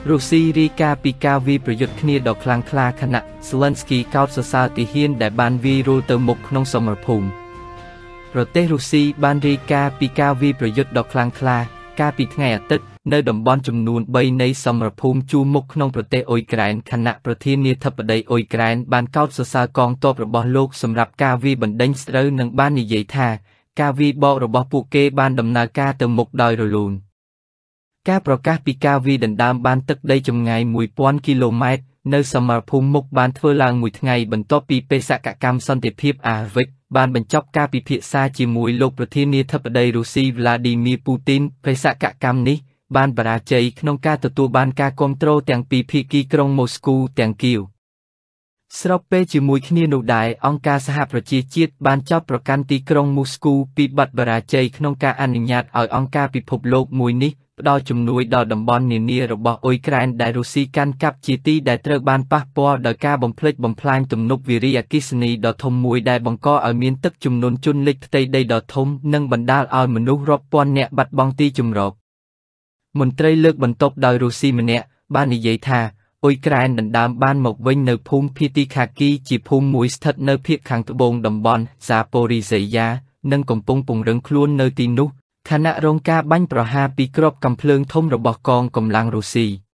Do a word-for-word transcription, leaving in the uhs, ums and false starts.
រុស្ស៊ីរាយការណ៍ពីការវាយប្រយុទ្ធគ្នាដ៏ខ្លាំងក្លាខណៈ Zelensky កោតសរសើរទាហានដែលបានវាយរុលទៅមុខក្នុងសមរភូមិប្រទេសរុស្ស៊ីបានរាយការណ៍ពីការវាយប្រយុទ្ធដ៏ខ្លាំងក្លាកាលពីថ្ងៃអាទិត្យនៅតំបន់ចំនួនបីនៃសមរភូមិជួរមុខក្នុងប្រទេសអ៊ុយក្រែនខណៈប្រធានាធិបតីអ៊ុយក្រែនបានកោតសរសើរកងទ័ពរបស់លោកសម្រាប់ការវាយបណ្ដេញស្រូវនិងបាននិយាយថាការវាយបករបស់ពួកគេបានដំណើរការទៅមុខដោយរលូនការប្រកាសពីការវាយដណ្ដើមបានទឹកដីចម្ងាយមួយពាន់គីឡូម៉ែត្រនៅសមរភូមិមុខបានធ្វើឡើងមួយថ្ងៃបន្ទាប់ពីបេសកកម្មសន្តិភាពអាហ្វិកបានបញ្ចប់ការពិភាក្សាជាមួយលោកប្រធានាធិបតីរុស្ស៊ី Vladimir Putin បេសកកម្មនេះបានបរាជ័យក្នុងការទទួលបានការគាំទ្រទាំងពីភាគីក្រុងម៉ូស្គូទាំងគៀវស្របពេលជាមួយគ្នានោះដែរអង្គការសហប្រជាជាតិបានចោទប្រកាន់ទីក្រុងមូស្គូពីបទបរាជ័យក្នុងការអនុញ្ញាតឲ្យអង្គការពិភពលោកមួយនេះផ្ដល់ជំនួយដល់តំបន់នានារបស់អ៊ុយក្រែនដែលរុស្ស៊ីកាន់កាប់ជាទីដែលត្រូវបានប៉ះពាល់ដោយការបំផ្លិចបំផ្លាញទំនប់វារីអគ្គិសនីដ៏ធំមួយដែលបង្កឲ្យមានទឹកជំនន់ជន់លិចផ្ទៃដីដ៏ធំនិងបណ្ដាលឲ្យមនុស្សរាប់ពាន់នាក់បាត់បង់ទីជម្រកមន្ត្រីលើកបន្ទប់ដោយរុស្ស៊ីម្នាក់បាននិយាយថាអ៊ុយក្រែនដណ្ដើមបានមកវិញនៅភូមិភាទីខាគីជាភូមិមួយស្ថិតនៅភាគខាងត្បូងតំបន់ Zaporizhzhia និងកំពុងពង្រឹងខ្លួននៅទីនោះខណៈរងការបាញ់ប្រហារពីគ្រាប់កាំភ្លើងធំរបស់កងកម្លាំងរុស្ស៊ី